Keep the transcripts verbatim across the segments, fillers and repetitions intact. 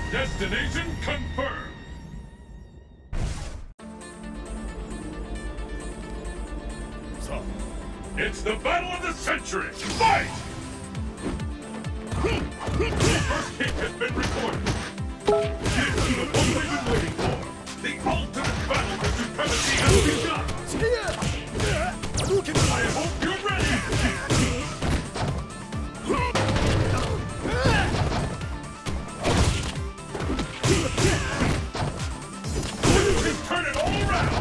Destination confirmed! So, it's the battle of the century! Fight! The first kick has been recorded. This is the one we've been waiting for. The ultimate battle for supremacy has begun! I hope you're ready! Turn it all around!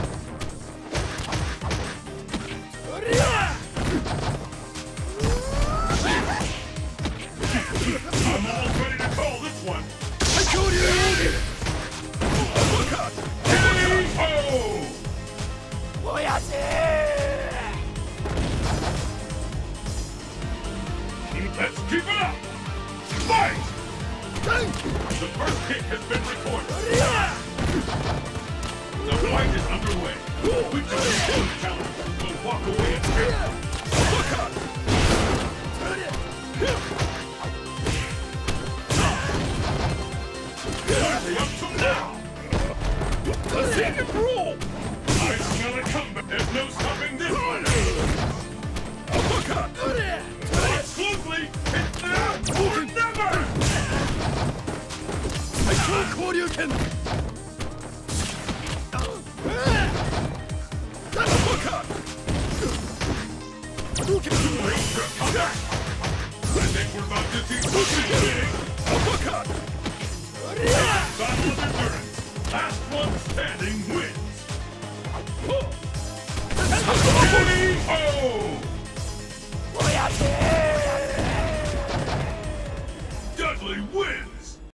I'm almost ready to call this one! I told you! K O! Let's keep it up! Fight! The first kick has been recorded. The fight is underway. Which of these two challengers will walk away and win? Hardly up to now! Let's take it roll! I smell a comeback. There's no stopping this one! Exclusively, it's now or never! I can't call you can. I think we're about to see something big! Uppercut! Battle of endurance! Last one standing wins! K O!